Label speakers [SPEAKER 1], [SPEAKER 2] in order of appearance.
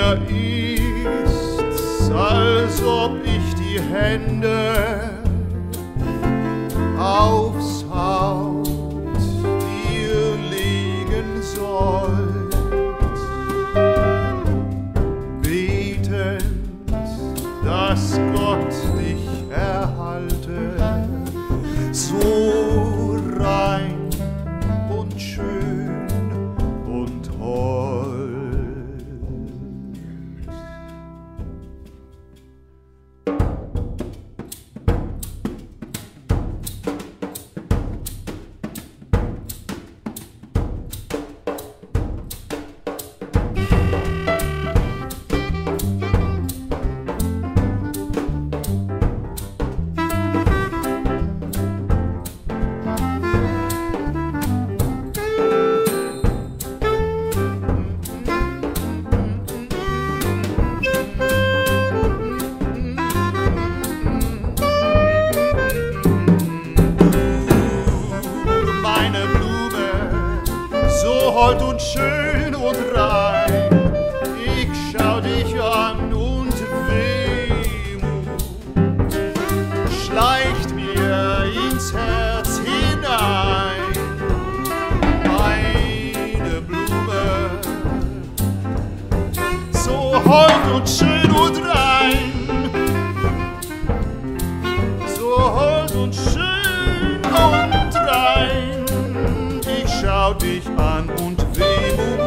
[SPEAKER 1] Mir ist's, als ob ich die Hände aufs Haupt dir legen sollt, betend, dass Gott dich erhalte, so rein und schön und hold. Hold und schön und rein, ich schau dich an und Wehmut schleicht mir ins Herz hinein. Meine Blume, so hold und schön und rein, so hold und schön und rein, ich schau dich an und Wehmut